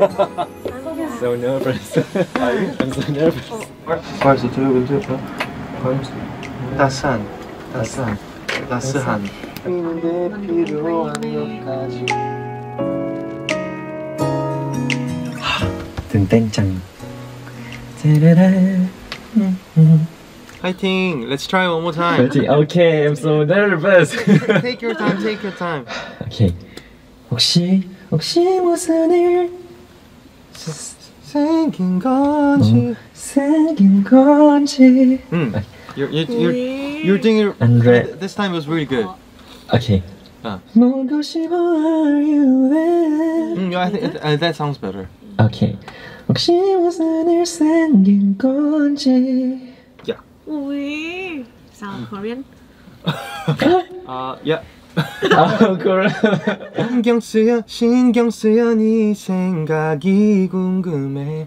So nervous. I'm so nervous. 벌써 들고 따스한 뜬땡짱. Fighting! Let's try one more time. Okay, I'm so nervous. Take your time, take your time. Okay. 혹시 무슨 일 생긴 건지. You're doing it. Andre. This time was really good. Okay. 놀고 싶어, are you there? Yeah, I think that sounds better. Okay. 혹시 무슨 일 생긴 건지. Yeah. Ui, sound Korean. Yeah. 그래. 신경 쓰여 네 생각이 궁금해.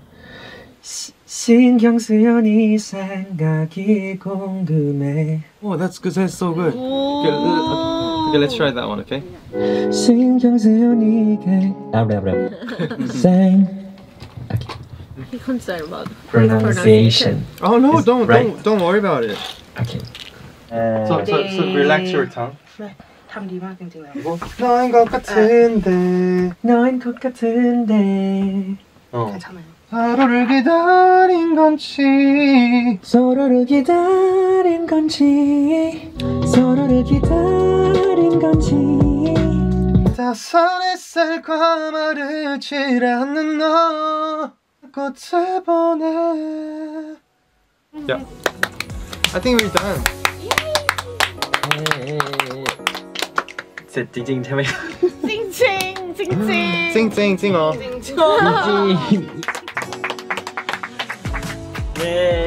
신경 쓰여 네 생각이 궁금해. Oh, that's good. That's so good. Okay, let's try that one. Okay. 신경 쓰여 네게. 랩. Sing. He concerned about Pronunciation. Oh no! Is Don't right. don't worry about it. Okay. So relax your tongue. ทำดีมากจริงๆแล้ว 너인 것 같은데. 너인 것 같은데. 괜찮아요. 서로를 기다린 건지. 서로를 기다린 건지. 서로를 기다린 건지. 다섯 햇살과 마르질 않는 너 꽃을 보내. Yeah. I think we're done. เสร็จจริงๆใช่ไหม 찡찡찡 어. จริงเย้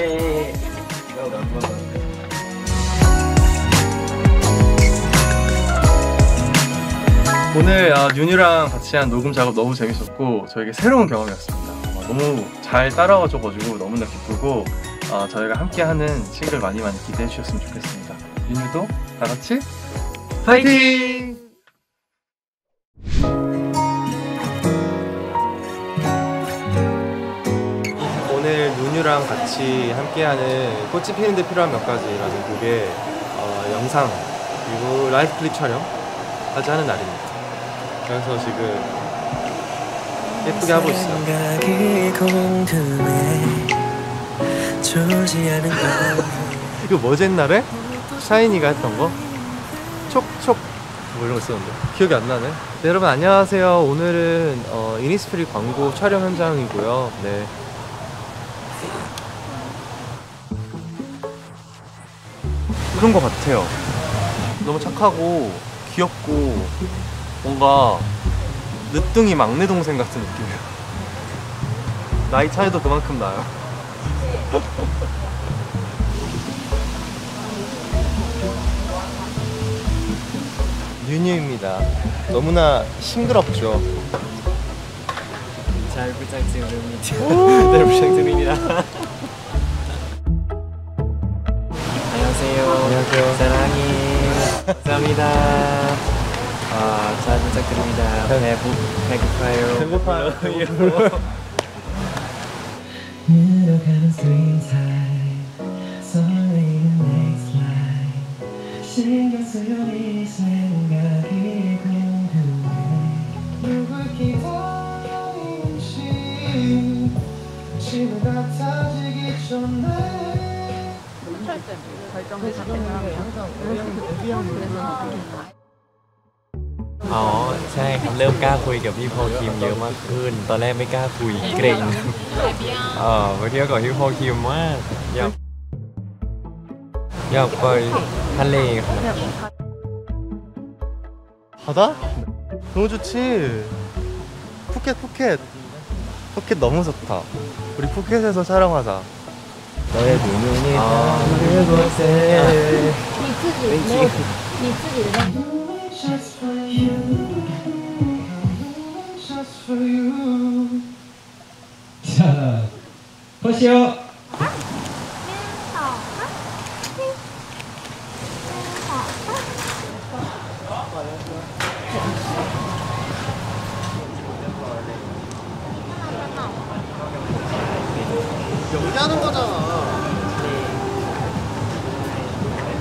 오늘 윤유랑 같이 한 녹음 작업 너무 재밌었고 저에게 새로운 경험이었습니다. 너무 잘 따라와줘가지고 너무나 기쁘고 저희가 함께하는 싱글 많이 기대해 주셨으면 좋겠습니다. 윤유도 다 같이 파이팅! 오늘 윤유랑 같이 함께하는 꽃이 피는데 필요한 몇 가지라는 곡의 영상 그리고 라이브 클립 촬영까지 하는 날입니다. 그래서 지금 예쁘게 하고 있어요. 이거 뭐지 옛날에? 샤이니가 했던 거? 촉촉 뭐 이런 거 있었는데 기억이 안 나네. 네, 여러분 안녕하세요. 오늘은 이니스프리 광고 촬영 현장이고요. 네. 그런 거 같아요. 너무 착하고 귀엽고 뭔가 늦둥이 막내 동생 같은 느낌이에요. 나이 차이도 그만큼 나요. 윤유입니다. 너무나 싱그럽죠? 잘 부탁드립니다. 네, 부탁드립니다. 안녕하세요. 안녕하세요. 사랑해. 감사합니다. 잘 부탁드립니다. 배고파요. 배고파요. 흘러가는 스윙타임 설레이는 next line 신경 쓰여 네 생각이 궁금해 누굴 기다리는지 집에 같아지기 전에 항상 우리 ใช่ครับเริ่มกล้าคุยกับพี่โพคิมเยอะมากขึ้นตอนแรกไม่กล้าคุยเกรงไปเที่ยวกับพี่โพคิมมากอยากไปทะเลครับ 바다? 너무 좋지? 푸켓 너무 좋다. 우리 푸켓에서 촬영하자. 너의 눈이 그곳에 你自己的 Just for you, just for you. 자, 보시오.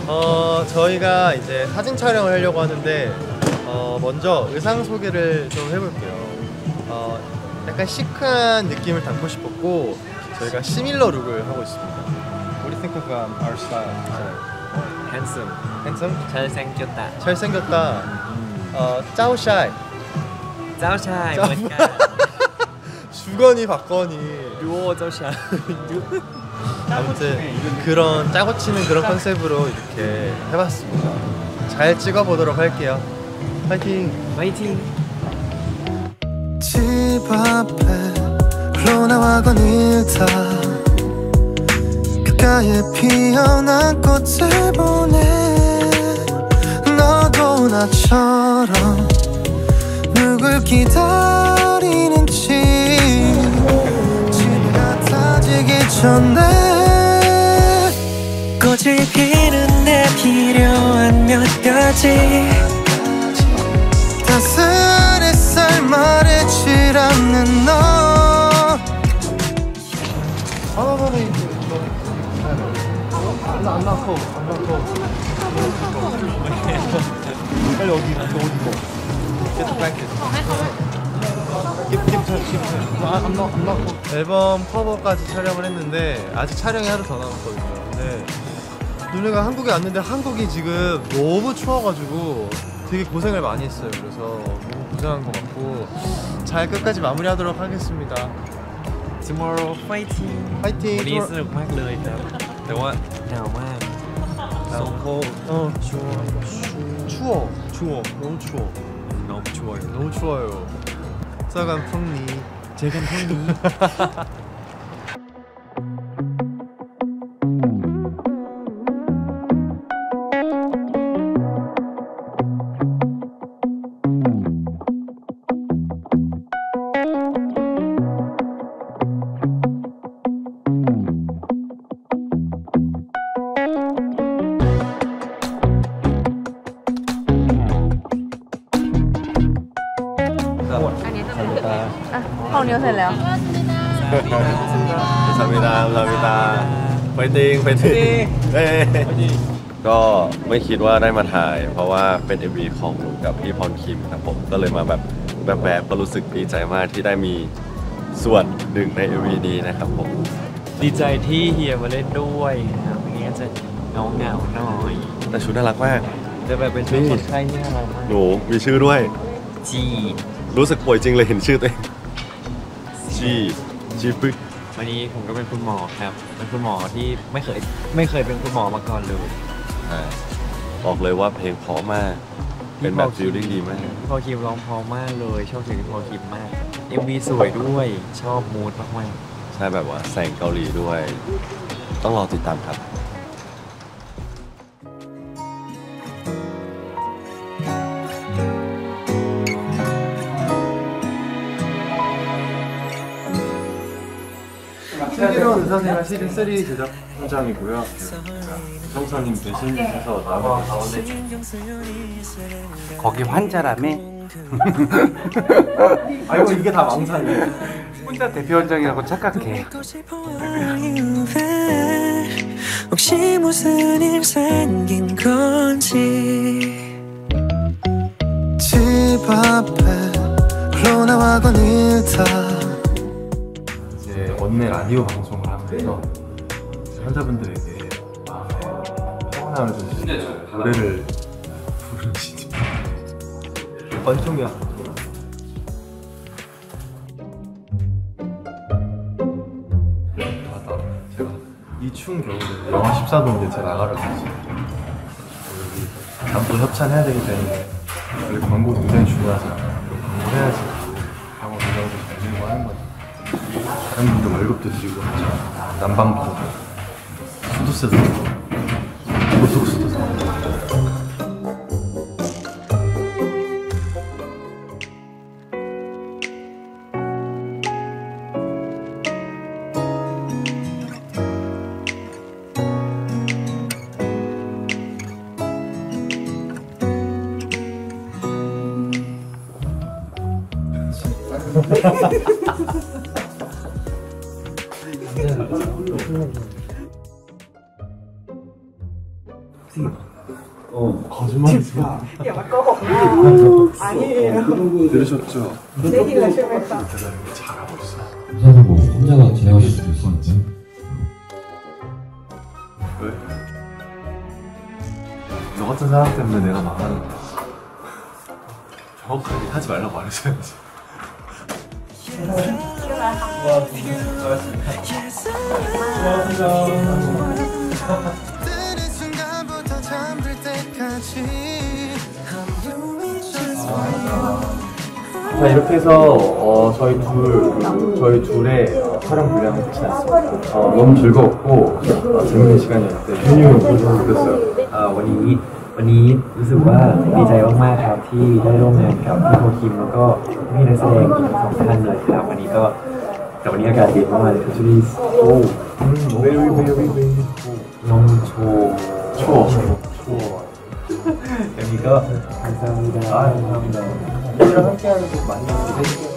저희가 이제 사진 촬영을 하려고 하는데 먼저 의상 소개를 좀 해볼게요. 약간 시크한 느낌을 담고 싶었고 저희가 시밀러 룩을 하고 있습니다. What do you think of our style? Handsome. Handsome? 잘생겼다. 잘생겼다. 짜오샤이. 짜오샤이. 주거니 박거니. 듀오 짜오샤이. 아무튼 그런 짜고 치는 그런 컨셉으로 이렇게 해봤습니다. 잘 찍어보도록 할게요. 파이팅! 파이팅! 집 앞에 로나와건 일타 귓가에 피어난 꽃을 보내 너도 나처럼 누굴 기다리는지 집에 같아지기 전에 꽃을 피는 데 필요한 몇 가지 따스한 햇살 말해질 않는 너 안 낳고 빨리 어디 뭐 앨범 커버까지 촬영을 했는데 아직 촬영이 하루 더 남았거든요. 근데 누네가 한국에 왔는데 한국이 지금 너무 추워가지고 되게 고생을 많이 했어요. 그래서 너무 고생한 것 같고 잘 끝까지 마무리하도록 하겠습니다. Tomorrow fighting. 파이팅! วันนี้สนุกมากเลยครับแต่ว่าหนาวมาก So cold. 추워. 너무 추워. 너무 추워요. 너무 추워요. 싸간 풍리. 제간 풍리. 아, 감사합니다. 감사합니다. 파이팅 파이팅. 네. ก็ไม่คิดว่าได้มาถ่ายเพราะว่าเป็น MV ของหนูกับพี่พรคิมครับผมก็เลยมาแบบก็รู้สึกดีใจมากที่ได้มีส่วนหนึ่งใน MV นี้นะครับผมดีใจที่เฮียมาเล่นด้วยนะครับไม่งั้นจะเหงาหน่อยแต่ชุดน่ารักมากจะแบบเป็นชุดคนไข้ที่น่ารักมากหนูมีชื่อด้วยจีรู้สึกป่วยจริงเลยเห็นชื่อตัวเองจีปึ๊กวันนี้ผมก็เป็นคุณหมอครับเป็นคุณหมอที่ไม่เคยเป็นคุณหมอมาก่อนเลยบอกเลยว่าเพลงเพราะมากเป็นแบบฟีลลิ่งดีมากพี่พอลคิมร้องเพราะมากเลยชอบเสียงพี่พอลคิมมาก MV สวยด้วยชอบมูดมากใช่แบบว่าแสงเกาหลีด้วย ต้องรอติดตามครับ 슬기로운 의사생활 시즌 3 제작 현장이고요. 성사님 대신 해서 나와 가운데 거기 환자라며? 아이고 이게 다 망상이에요. 혼자 대표 원장이라고 착각해. 혹시 무슨 일 생긴 건지 집 앞에 로나와건 일타 이제 원내 라디오 방송을 하면서 환자분들에게 평온함을 주시는 노래를 부르시지. 번통이야. 제가 이 추운 겨울에 영하 14도인데 제가 나가라고 했어요. 여기 담도 협찬해야 되기 때문에 원래 광고 굉장히 중요하잖아요. 광고 해야지 광고 대장도 잘 되고 하는 거죠. 다른 분들 월급도 드리고 난방도 수도세도 고속수도 사고. 거짓말이지 마. 들으셨죠? 잘하고 있어. 사실 뭐 혼자가 진행하실 수도 있었는데 왜? 너 같은 사람 때문에 내가 망하는 거야. 정확하게 하지 말라고 말해줘야지. 뜨는 순간부터 잠들 때까지 자 이렇게 해서 저희 둘의 촬영 분량은 끝이 났습니다. 너무 즐거웠고 재밌는 시간이었는데 준이 형 어땠어요? วันนี้รู้สึกว่าดีใจมากๆครับที่ได้ร่วมงานกับพี่โพคิมแล้วก็พี่นักแสดงอีก2 ท่านเลยครับวันนี้อากาศดีมากๆเลยครับที่นี่โอ้น้องโชว์วันนี้ก็감사합니다. 우리랑 함께하는 거 많이 기대해주세요.